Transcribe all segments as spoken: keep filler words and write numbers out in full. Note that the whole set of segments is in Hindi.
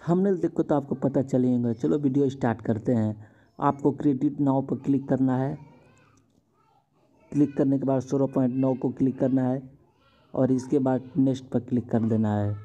थंबनेल देखो तो आपको पता चलेगा। चलो वीडियो स्टार्ट करते हैं। आपको क्रेडिट नाउ पर क्लिक करना है। क्लिक करने के बाद सोलह पॉइंट नौ को क्लिक करना है और इसके बाद नेक्स्ट पर क्लिक कर देना है।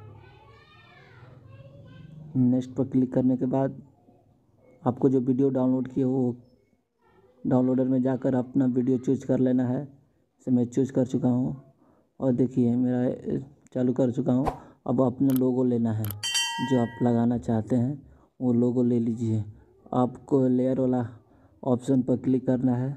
नेक्स्ट पर क्लिक करने के बाद आपको जो वीडियो डाउनलोड की हो वो डाउनलोडर में जाकर अपना वीडियो चूज कर लेना है। इसे मैं चूज कर चुका हूँ और देखिए मेरा चालू कर चुका हूँ। अब अपना लोगो लेना है, जो आप लगाना चाहते हैं वो लोगो ले लीजिए। आपको लेयर वाला ऑप्शन पर क्लिक करना है।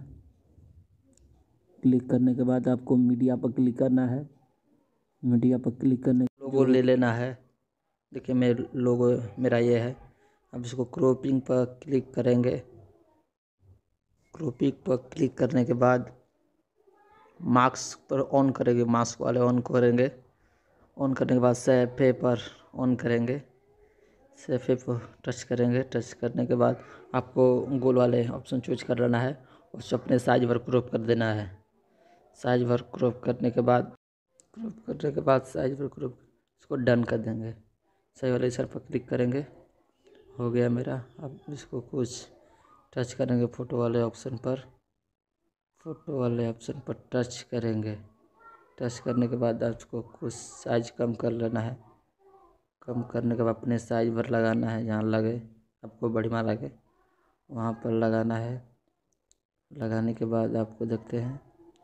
क्लिक करने के बाद आपको मीडिया पर क्लिक करना है। मीडिया पर क्लिक करने लोगो ले लेना है। देखिए मेरे लोगो मेरा ये है। अब इसको क्रॉपिंग पर क्लिक करेंगे। क्रॉपिंग पर क्लिक करने के बाद मार्क्स पर ऑन करेंगे, मास्क वाले ऑन करेंगे। ऑन करने के बाद सेफे पर ऑन करेंगे। सेफे पर टच करेंगे। टच करने के बाद आपको गोल वाले ऑप्शन चूज कर लेना है और अपने साइज भर क्रॉप कर देना है। साइज भर क्रॉप करने के बाद क्रॉप करने के बाद साइज भर क्रॉप इसको डन कर देंगे। सही वाले सर पर क्लिक करेंगे। हो गया मेरा। अब इसको कुछ टच करेंगे फ़ोटो वाले ऑप्शन पर। फ़ोटो वाले ऑप्शन पर टच करेंगे। टच करने के बाद आपको कुछ साइज कम कर लेना है। कम करने के बाद अपने साइज भर लगाना है, जहाँ लगे आपको बढ़िया लगे वहाँ पर लगाना है। लगाने के बाद आपको देखते हैं,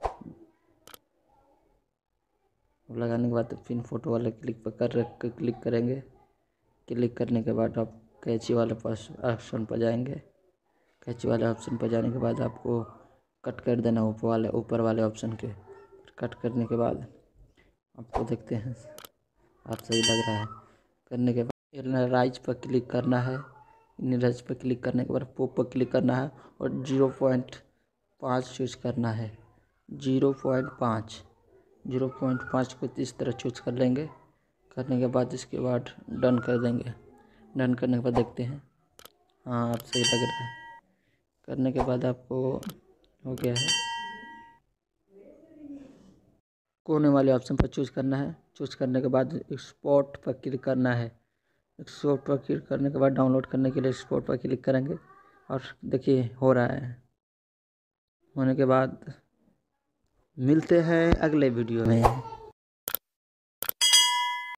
लगाने के बाद फिर फ़ोटो वाले क्लिक पर कर रख के क्लिक करेंगे। क्लिक करने के बाद आप कैंची वाले पास ऑप्शन पर जाएंगे। कैंची वाले ऑप्शन पर जाने के बाद आपको कट कर देना ऊपर वाले ऊपर वाले ऑप्शन के। कट करने के बाद आपको देखते हैं आप सही लग रहा है। करने के बाद इरेज पर क्लिक करना है। इरेज पर क्लिक करने के बाद पॉप पर क्लिक करना है और जीरो पॉइंट पाँच चूज करना है। जीरो पॉइंट पाँच जीरो पॉइंट पाँच को इस तरह चूज कर लेंगे। करने के बाद इसके बाद डन कर देंगे। डन करने के बाद देखते हैं, हाँ आप सही लग रहा है। करने के बाद आपको हो गया है। कोने वाले ऑप्शन पर चूज करना है। चूज करने के बाद एक्सपोर्ट पर क्लिक करना है। एक्सपोर्ट पर क्लिक करने के बाद डाउनलोड करने के लिए एक्सपोर्ट पर क्लिक करेंगे और देखिए हो रहा है। होने के बाद मिलते हैं अगले वीडियो में।